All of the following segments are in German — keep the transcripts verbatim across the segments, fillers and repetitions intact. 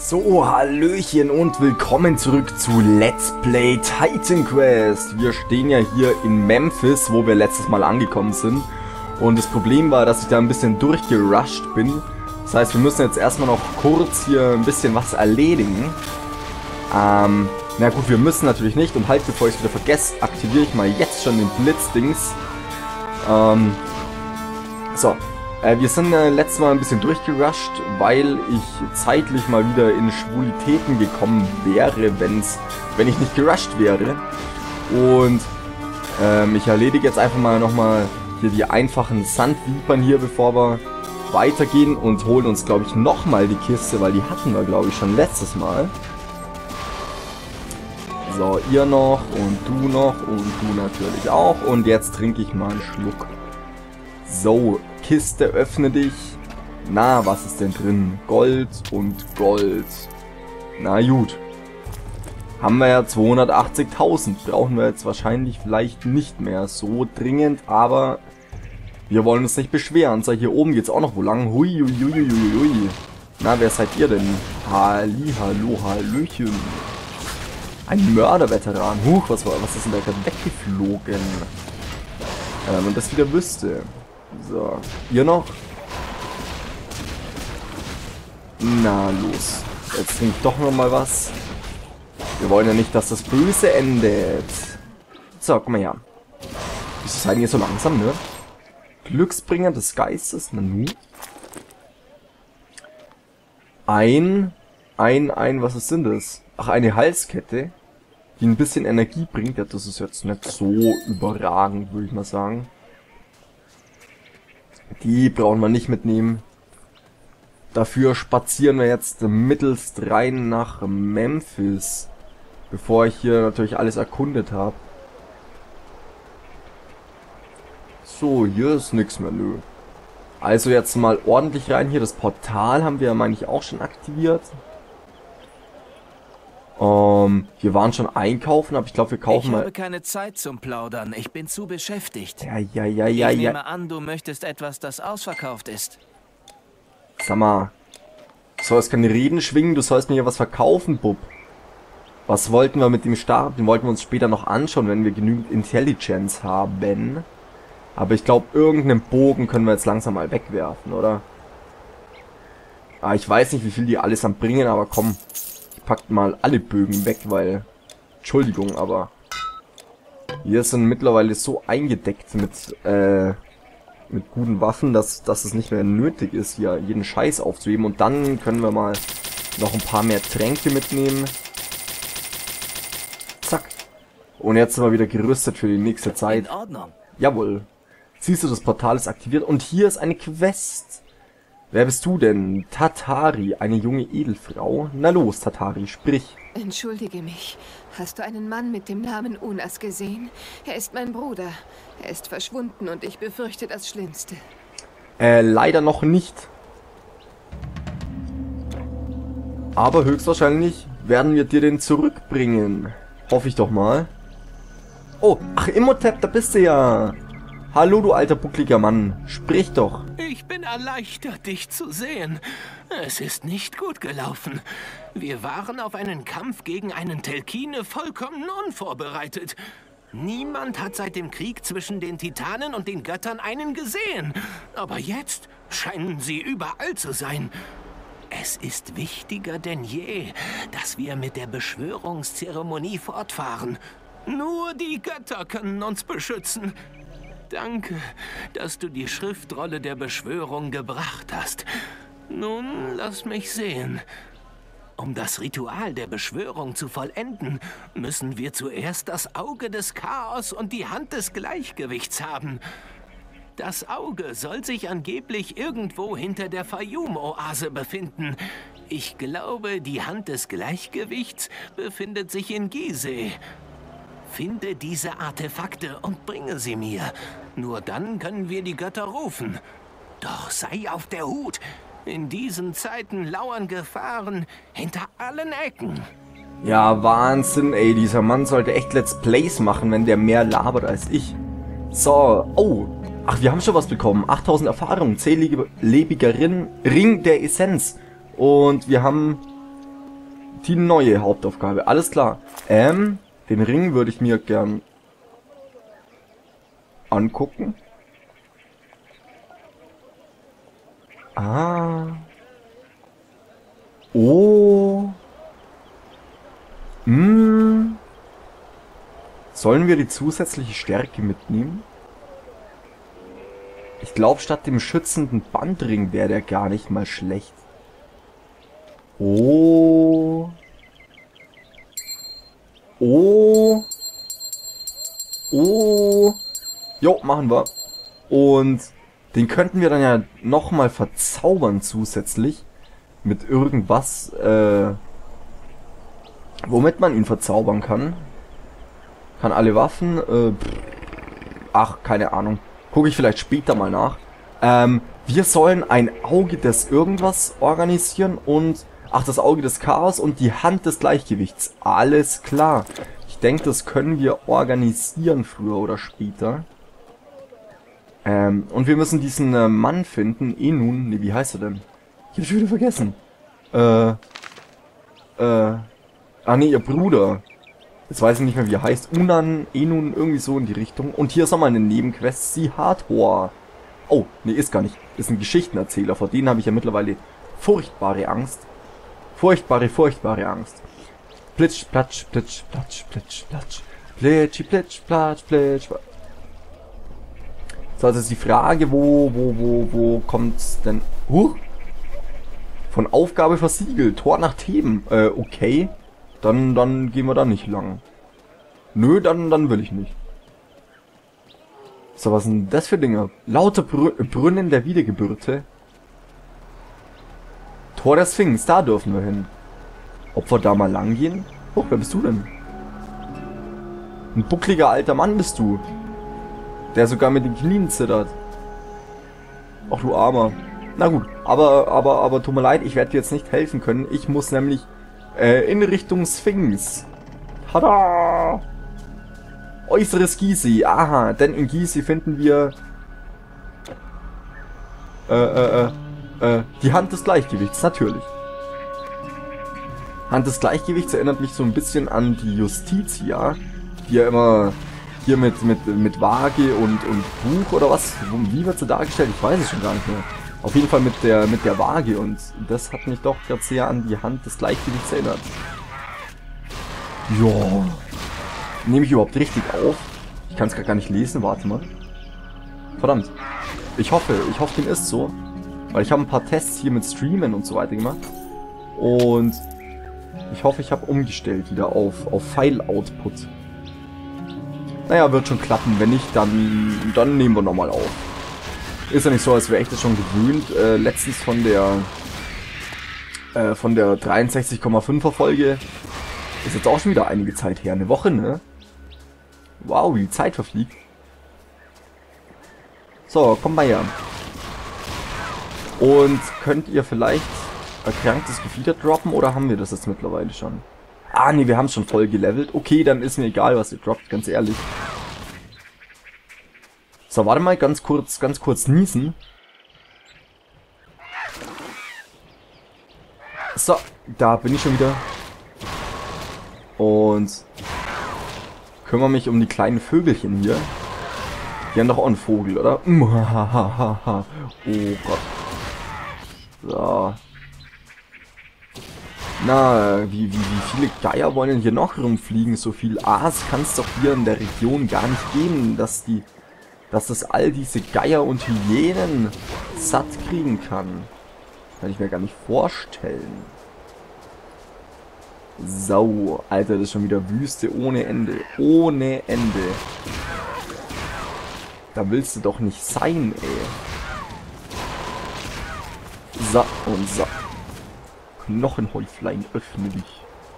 So, Hallöchen und willkommen zurück zu Let's Play Titan Quest. Wir stehen ja hier in Memphis, wo wir letztes Mal angekommen sind. Und das Problem war, dass ich da ein bisschen durchgerusht bin. Das heißt, wir müssen jetzt erstmal noch kurz hier ein bisschen was erledigen. Ähm, na gut, wir müssen natürlich nicht. Und halt, bevor ich es wieder vergesse, aktiviere ich mal jetzt schon den Blitzdings. Ähm, so. Wir sind äh, letztes Mal ein bisschen durchgerusht, weil ich zeitlich mal wieder in Schwulitäten gekommen wäre, wenn's, wenn ich nicht gerusht wäre. Und ähm, ich erledige jetzt einfach mal nochmal hier die einfachen Sandvipern hier, bevor wir weitergehen und holen uns, glaube ich, nochmal die Kiste, weil die hatten wir, glaube ich, schon letztes Mal. So, ihr noch und du noch und du natürlich auch. Und jetzt trinke ich mal einen Schluck. So, Kiste, öffne dich. Na, was ist denn drin? Gold und Gold. Na gut. Haben wir ja zweihundertachtzigtausend. Brauchen wir jetzt wahrscheinlich vielleicht nicht mehr so dringend, aber wir wollen uns nicht beschweren. So, hier oben geht's auch noch wo lang. Hui, hui, hui, hui, hui. Na, wer seid ihr denn? Halli, hallo, hallöchen. Ein Mörderveteran. Huch, was war, was ist denn da gerade weggeflogen? Äh, wenn man das wieder wüsste. So, ihr noch? Na los, jetzt trinkt doch noch mal was. Wir wollen ja nicht, dass das Böse endet. So, guck mal her. Wieso seid ihr so langsam, ne? Glücksbringer des Geistes, na nu. Ein, ein, ein, was ist denn das? Ach, eine Halskette, die ein bisschen Energie bringt. Ja, das ist jetzt nicht so überragend, würde ich mal sagen. Die brauchen wir nicht mitnehmen. Dafür spazieren wir jetzt mittelst rein nach Memphis. Bevor ich hier natürlich alles erkundet habe. So, hier ist nichts mehr, nö. Also jetzt mal ordentlich rein hier. Das Portal haben wir ja, meine ich, auch schon aktiviert. Ähm, wir waren schon einkaufen, aber ich glaube, wir kaufen mal... Ich habe keine Zeit zum Plaudern, ich bin zu beschäftigt. Ja, ja, ja, ja, ich ja. nehme an, du möchtest etwas, das ausverkauft ist. Sag mal, du sollst keine Reden schwingen, du sollst mir hier was verkaufen, Bub. Was wollten wir mit dem Stab? Den wollten wir uns später noch anschauen, wenn wir genügend Intelligence haben. Aber ich glaube, irgendeinen Bogen können wir jetzt langsam mal wegwerfen, oder? Ah, ich weiß nicht, wie viel die alles am bringen, aber komm... Packt mal alle Bögen weg, weil... Entschuldigung, aber... Wir sind mittlerweile so eingedeckt mit, äh... mit guten Waffen, dass, dass es nicht mehr nötig ist, hier jeden Scheiß aufzuheben. Und dann können wir mal noch ein paar mehr Tränke mitnehmen. Zack. Und jetzt sind wir wieder gerüstet für die nächste Zeit. In Ordnung. Jawohl. Siehst du, das Portal ist aktiviert. Und hier ist eine Quest. Wer bist du denn? Tatari, eine junge Edelfrau. Na los, Tatari, sprich. Entschuldige mich. Hast du einen Mann mit dem Namen Unas gesehen? Er ist mein Bruder. Er ist verschwunden und ich befürchte das Schlimmste. Äh, leider noch nicht. Aber höchstwahrscheinlich werden wir dir den zurückbringen. Hoffe ich doch mal. Oh, ach, Imhotep, da bist du ja. Hallo, du alter buckliger Mann. Sprich doch. Ich bin erleichtert, dich zu sehen. Es ist nicht gut gelaufen. Wir waren auf einen Kampf gegen einen Telkine vollkommen unvorbereitet. Niemand hat seit dem Krieg zwischen den Titanen und den Göttern einen gesehen. Aber jetzt scheinen sie überall zu sein. Es ist wichtiger denn je, dass wir mit der Beschwörungszeremonie fortfahren. Nur die Götter können uns beschützen. Danke, dass du die Schriftrolle der Beschwörung gebracht hast. Nun, lass mich sehen. Um das Ritual der Beschwörung zu vollenden, müssen wir zuerst das Auge des Chaos und die Hand des Gleichgewichts haben. Das Auge soll sich angeblich irgendwo hinter der Fayum-Oase befinden. Ich glaube, die Hand des Gleichgewichts befindet sich in Gizeh. Finde diese Artefakte und bringe sie mir. Nur dann können wir die Götter rufen. Doch sei auf der Hut. In diesen Zeiten lauern Gefahren hinter allen Ecken. Ja, Wahnsinn, ey. Dieser Mann sollte echt Let's Plays machen, wenn der mehr labert als ich. So, oh. Ach, wir haben schon was bekommen. achttausend Erfahrung, zähliger Ring der Essenz. Und wir haben Die neue Hauptaufgabe. Alles klar. Ähm, den Ring würde ich mir gern angucken. Ah. Oh. Hm. Sollen wir die zusätzliche Stärke mitnehmen? Ich glaube, statt dem schützenden Bandring wäre der gar nicht mal schlecht. Oh. Oh. Oh. Jo, machen wir. Und den könnten wir dann ja nochmal verzaubern zusätzlich. Mit irgendwas, äh, womit man ihn verzaubern kann. Kann alle Waffen, äh, pff, ach, keine Ahnung. Gucke ich vielleicht später mal nach. Ähm, wir sollen ein Auge des irgendwas organisieren und, ach, das Auge des Chaos und die Hand des Gleichgewichts. Alles klar. Ich denke, das können wir organisieren früher oder später. Ähm, und wir müssen diesen äh, Mann finden. Enun, ne, wie heißt er denn? Ich hab schon wieder vergessen. Äh, äh, ah ne, ihr Bruder. Jetzt weiß ich nicht mehr, wie er heißt. Unan, Enun, irgendwie so in die Richtung. Und hier ist nochmal eine Nebenquest. Sihathor. Oh, ne, ist gar nicht. Ist ein Geschichtenerzähler. Vor denen habe ich ja mittlerweile furchtbare Angst. Furchtbare, furchtbare Angst. Plitsch, platsch, plitsch, platsch, plitsch, platsch. Plitschi, plitsch, platsch, plitsch. So, also ist die Frage, wo, wo, wo, wo kommt's denn? Huh? Von Aufgabe versiegelt. Tor nach Theben. Äh, okay. Dann, dann gehen wir da nicht lang. Nö, dann, dann will ich nicht. So, was sind das für Dinge? Lauter Brü Brunnen der Wiedergebürte. Tor der Sphinx, da dürfen wir hin. Ob wir da mal lang gehen? Oh, wer bist du denn? Ein buckliger alter Mann bist du. Der sogar mit den Knien zittert. Ach du Armer. Na gut, aber, aber, aber tut mir leid, ich werde dir jetzt nicht helfen können. Ich muss nämlich äh, in Richtung Sphinx. Tada! Äußeres Gizeh. Aha, denn in Gizeh finden wir äh, äh, äh, äh, die Hand des Gleichgewichts, natürlich. Hand des Gleichgewichts erinnert mich so ein bisschen an die Justitia, die ja immer hier mit, mit, mit Waage und, und Buch oder was? Wie wird sie dargestellt? Ich weiß es schon gar nicht mehr. Auf jeden Fall mit der, mit der Waage und das hat mich doch gerade sehr an die Hand des Gleichgewichts erinnert. Ja. Nehme ich überhaupt richtig auf? Ich kann es gar nicht lesen, warte mal. Verdammt. Ich hoffe, ich hoffe, dem ist so. Weil ich habe ein paar Tests hier mit Streamen und so weiter gemacht. Und ich hoffe, ich habe umgestellt wieder auf, auf File-Output. Naja, wird schon klappen. Wenn nicht, dann, dann nehmen wir nochmal auf. Ist ja nicht so, als wäre ich das schon gewöhnt. Äh, letztens von der äh, von der dreiundsechzig Komma fünfer Folge ist jetzt auch schon wieder einige Zeit her. Eine Woche, ne? Wow, wie die Zeit verfliegt. So, komm mal her. Und könnt ihr vielleicht erkranktes Gefieder droppen oder haben wir das jetzt mittlerweile schon? Ah, nee, wir haben es schon voll gelevelt. Okay, dann ist mir egal, was ihr droppt, ganz ehrlich. So, warte mal, ganz kurz, ganz kurz niesen. So, da bin ich schon wieder. Und kümmere mich um die kleinen Vögelchen hier. Die haben doch auch einen Vogel, oder? Oh Gott. So. Na, wie, wie, wie viele Geier wollen denn hier noch rumfliegen? So viel Aas kann es doch hier in der Region gar nicht geben, dass die, dass das all diese Geier und Hyänen satt kriegen kann. Kann ich mir gar nicht vorstellen. Sau, Alter, das ist schon wieder Wüste ohne Ende. Ohne Ende. Da willst du doch nicht sein, ey. So und so. Knochenhäuflein, öffne dich.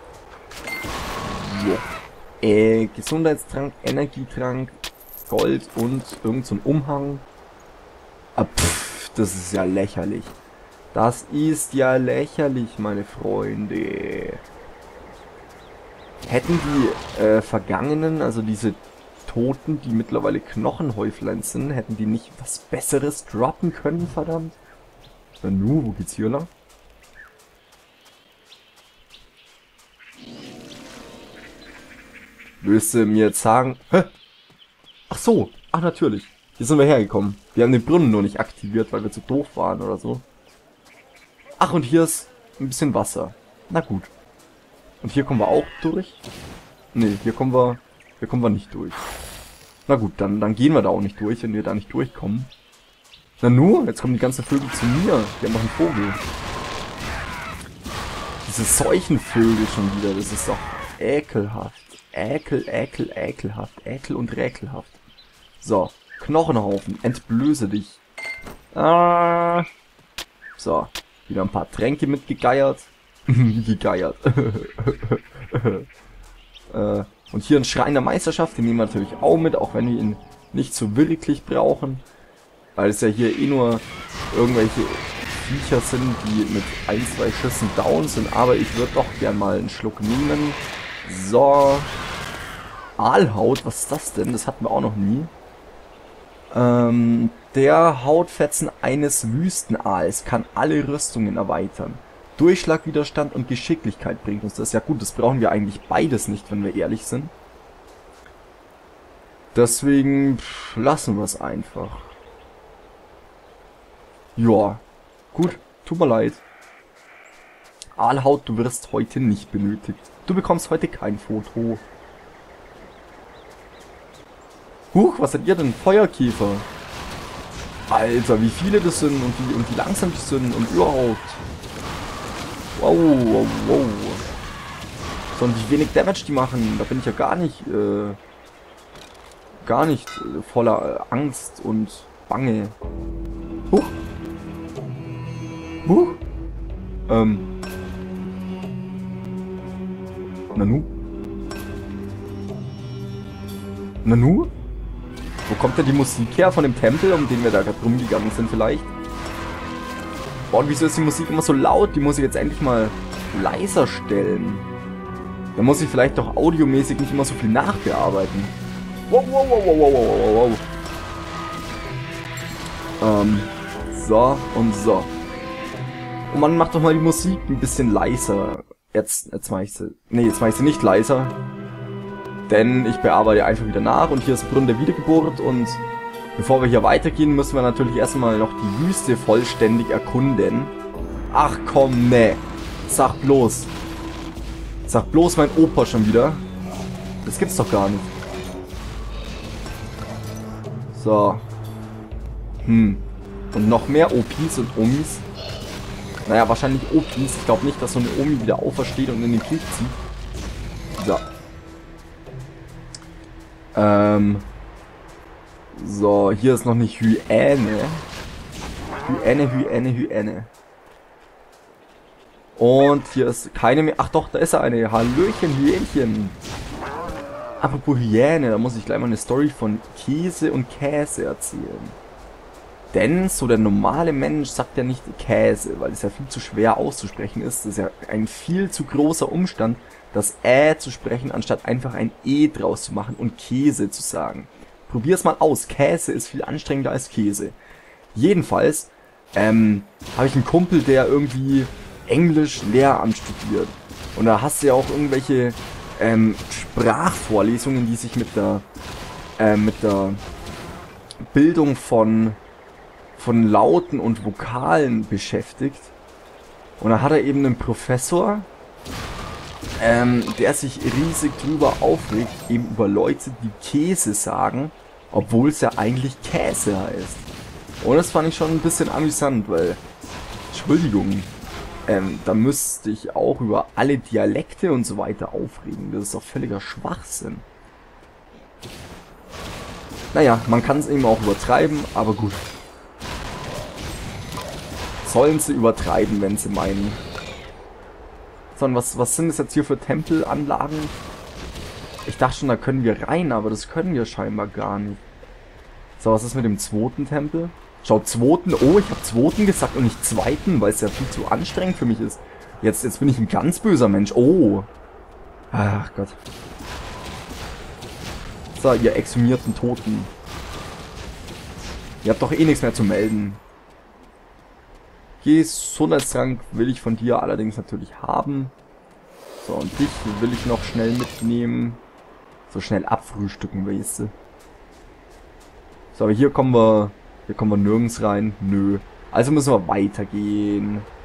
Ja. Äh, Gesundheitstrank, Energietrank, Gold und irgend so ein Umhang. Ah, pff, das ist ja lächerlich. Das ist ja lächerlich, meine Freunde. Hätten die äh, Vergangenen, also diese Toten, die mittlerweile Knochenhäuflein sind, hätten die nicht was Besseres droppen können, verdammt? Na nu, wo geht's hier lang? Willst du mir jetzt sagen... Hä? Ach so. Ach, natürlich. Hier sind wir hergekommen. Wir haben den Brunnen nur nicht aktiviert, weil wir zu doof waren oder so. Ach, und hier ist ein bisschen Wasser. Na gut. Und hier kommen wir auch durch? Nee, hier kommen wir... Hier kommen wir nicht durch. Na gut, dann, dann gehen wir da auch nicht durch, wenn wir da nicht durchkommen. Na nur, jetzt kommen die ganzen Vögel zu mir. Wir haben noch einen Vogel. Diese Seuchenvögel schon wieder, das ist doch ekelhaft. Ekel, ekel, ekelhaft. Ekel und räkelhaft. So, Knochenhaufen, entblöße dich. Ah. So, wieder ein paar Tränke mitgegeiert. Gegeiert. äh, und hier ein Schrein der Meisterschaft, den nehmen wir natürlich auch mit, auch wenn wir ihn nicht so wirklich brauchen. Weil es ja hier eh nur irgendwelche Viecher sind, die mit ein, zwei Schüssen down sind. Aber ich würde doch gern mal einen Schluck nehmen. So. Aalhaut, was ist das denn? Das hatten wir auch noch nie. Ähm, der Hautfetzen eines Wüstenaals kann alle Rüstungen erweitern. Durchschlagwiderstand und Geschicklichkeit bringt uns das. Ja gut, das brauchen wir eigentlich beides nicht, wenn wir ehrlich sind. Deswegen pff, lassen wir es einfach. Ja, gut, tut mir leid. Aalhaut, du wirst heute nicht benötigt. Du bekommst heute kein Foto. Huch, was seid ihr denn? Feuerkäfer. Alter, wie viele das sind und wie, und wie langsam die sind und überhaupt. Wow, wow, wow. So, und wie wenig Damage die machen, da bin ich ja gar nicht, äh, gar nicht äh, voller äh, Angst und Bange. Huch. Huch. Ähm. Nanu? Nanu? Wo kommt denn die Musik her? Von dem Tempel, um den wir da gerade rumgegangen sind vielleicht? Boah, und wieso ist die Musik immer so laut? Die muss ich jetzt endlich mal leiser stellen. Da muss ich vielleicht doch audiomäßig nicht immer so viel nachbearbeiten. Wow, wow, wow, wow, wow, wow, wow. Ähm, so und so. Und man macht doch mal die Musik ein bisschen leiser. Jetzt, jetzt mach ich sie. Nee, jetzt mach ich sie nicht leiser. Denn ich bearbeite einfach wieder nach und hier ist Brunnen der Wiedergeburt und bevor wir hier weitergehen, müssen wir natürlich erstmal noch die Wüste vollständig erkunden. Ach komm, ne. Sag bloß. Sag bloß mein Opa schon wieder. Das gibt's doch gar nicht. So. Hm. Und noch mehr O Ps und Omis. Naja, wahrscheinlich O Ps. Ich glaube nicht, dass so eine Omi wieder aufersteht und in den Krieg zieht. So. Ähm. So, hier ist noch nicht Hyäne. Hyäne, Hyäne, Hyäne. Und hier ist keine mehr. Ach doch, da ist eine. Hallöchen, Hyänchen. Apropos Hyäne, da muss ich gleich mal eine Story von Käse und Käse erzählen. Denn so der normale Mensch sagt ja nicht Käse, weil es ja viel zu schwer auszusprechen ist. Das ist ja ein viel zu großer Umstand, das Ä zu sprechen, anstatt einfach ein E draus zu machen und Käse zu sagen. Probier's mal aus. Käse ist viel anstrengender als Käse. Jedenfalls ähm, habe ich einen Kumpel, der irgendwie Englisch Lehramt studiert. Und da hast du ja auch irgendwelche ähm, Sprachvorlesungen, die sich mit der äh, mit der Bildung von von Lauten und Vokalen beschäftigt. Und da hat er eben einen Professor, ähm, der sich riesig drüber aufregt, eben über Leute, die Käse sagen, obwohl es ja eigentlich Käse heißt. Und das fand ich schon ein bisschen amüsant, weil, Entschuldigung, ähm, da müsste ich auch über alle Dialekte und so weiter aufregen. Das ist doch völliger Schwachsinn. Naja, man kann es eben auch übertreiben, aber gut. Sollen sie übertreiben, wenn sie meinen. Sondern was, was sind das jetzt hier für Tempelanlagen? Ich dachte schon, da können wir rein, aber das können wir scheinbar gar nicht. So, was ist mit dem zweiten Tempel? Schau, zweiten. Oh, ich habe zweiten gesagt und nicht zweiten, weil es ja viel zu anstrengend für mich ist. Jetzt, jetzt bin ich ein ganz böser Mensch. Oh. Ach Gott. So, ihr exhumierten Toten. Ihr habt doch eh nichts mehr zu melden. Gesundheitstrank will ich von dir allerdings natürlich haben. So, und dich will ich noch schnell mitnehmen. so schnell abfrühstücken, weißt du. So, aber hier kommen wir, hier kommen wir nirgends rein. Nö. Also müssen wir weitergehen.